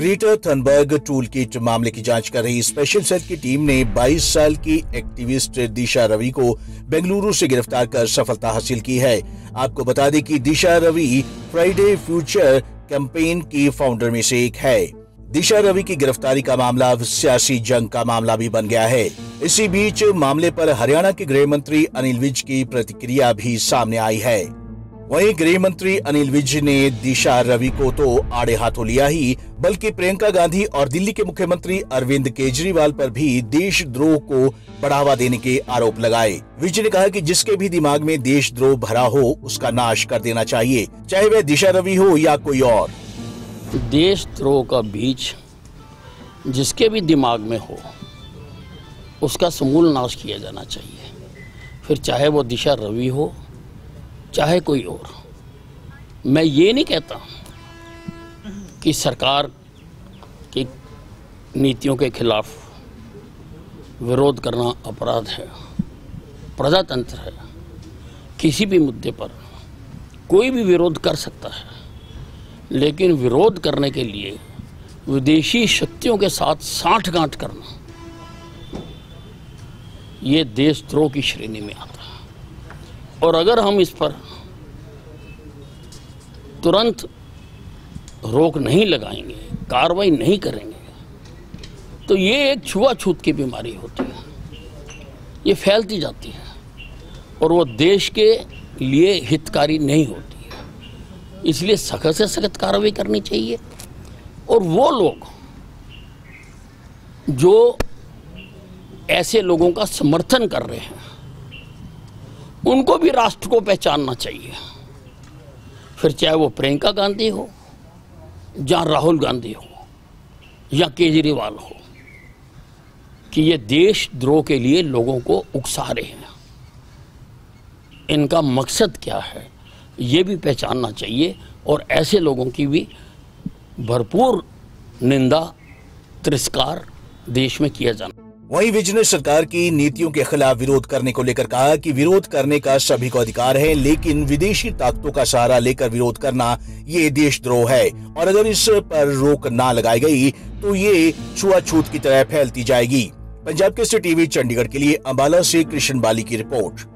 Greta Thunberg tool kit मामले की जांच कर रही स्पेशल सेल की टीम ने 22 साल की एक्टिविस्ट दिशा रवि को बेंगलुरु से गिरफ्तार कर सफलता हासिल की है। आपको बता दें कि Disha Ravi Friday future campaign की फाउंडर में से एक है। दिशा रवि की गिरफ्तारी का मामला अब सियासी जंग का मामला भी बन गया है। इसी बीच मामले पर हरियाणा के गृह मंत्री अनिल विज की प्रतिक्रिया भी सामने आई है। वहीं गृह मंत्री अनिल विज ने दिशा रवि को तो आड़े हाथों लिया ही, बल्कि प्रियंका गांधी और दिल्ली के मुख्यमंत्री अरविंद केजरीवाल पर भी देशद्रोह को बढ़ावा देने के आरोप लगाए। विज ने कहा कि जिसके भी दिमाग में देशद्रोह भरा हो उसका नाश कर देना चाहिए, चाहे वह दिशा रवि हो या कोई और। देशद्रोह का बीज जिसके भी दिमाग में हो उसका समूल नाश किया जाना चाहिए, फिर चाहे वो दिशा रवि हो चाहे कोई और। मैं ये नहीं कहता कि सरकार की नीतियों के खिलाफ विरोध करना अपराध है। प्रजातंत्र है, किसी भी मुद्दे पर कोई भी विरोध कर सकता है, लेकिन विरोध करने के लिए विदेशी शक्तियों के साथ साठगांठ करना ये देशद्रोह की श्रेणी में आता है। और अगर हम इस पर तुरंत रोक नहीं लगाएंगे, कार्रवाई नहीं करेंगे, तो ये एक छुआछूत की बीमारी होती है, ये फैलती जाती है और वो देश के लिए हितकारी नहीं होती है। इसलिए सख्त से सख्त कार्रवाई करनी चाहिए और वो लोग जो ऐसे लोगों का समर्थन कर रहे हैं उनको भी राष्ट्र को पहचानना चाहिए, फिर चाहे वो प्रियंका गांधी हो या राहुल गांधी हो या केजरीवाल हो, कि ये देशद्रोह के लिए लोगों को उकसा रहे हैं। इनका मकसद क्या है ये भी पहचानना चाहिए और ऐसे लोगों की भी भरपूर निंदा तिरस्कार देश में किया जाना। वहीं विज ने सरकार की नीतियों के खिलाफ विरोध करने को लेकर कहा कि विरोध करने का सभी को अधिकार है, लेकिन विदेशी ताकतों का सहारा लेकर विरोध करना ये देशद्रोह है और अगर इस पर रोक ना लगाई गई तो ये छुआछूत की तरह फैलती जाएगी। पंजाब केसरी टीवी चंडीगढ़ के लिए अंबाला से कृष्ण बाली की रिपोर्ट।